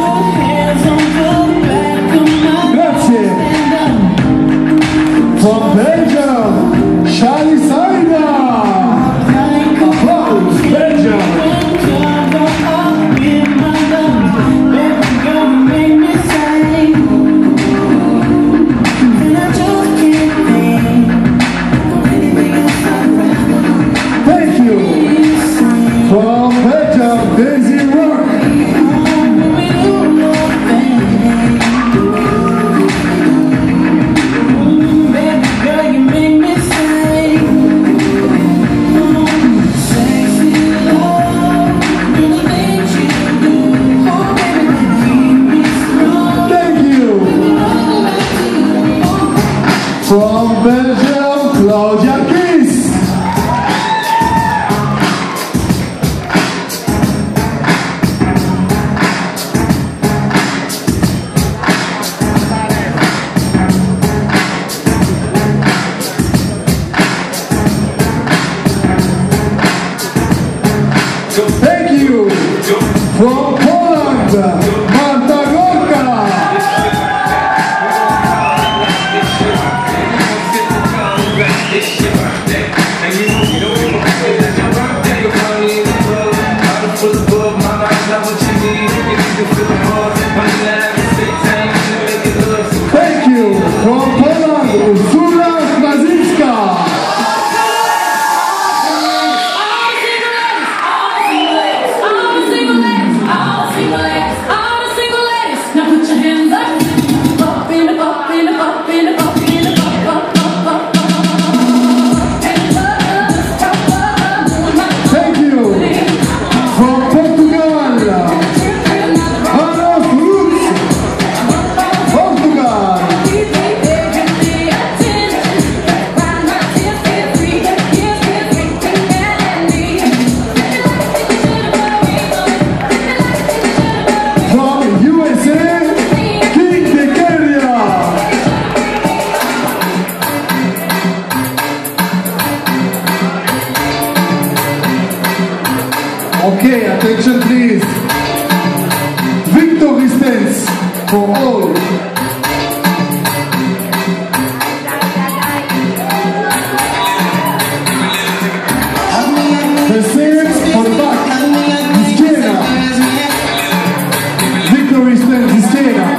Grazie. From Belgium, Charlie Saida. Applause, Belgium. Thank you. From Belgium, Daisy Rock. From Belgium, Claudia Kiss. Thank you. From Poland, Marta Gorka. It's your birthday, and you know you want to say that your birthday. You're probably in the club, bottle full of bug. My mind's not what you need. You can feel the buzz. When you laugh and say time, you make it love. Thank you. From Poland, Ursula Krasinska. Okay, attention please. Victory stands for all. The same for the back. Izquierda. Victory stands izquierda.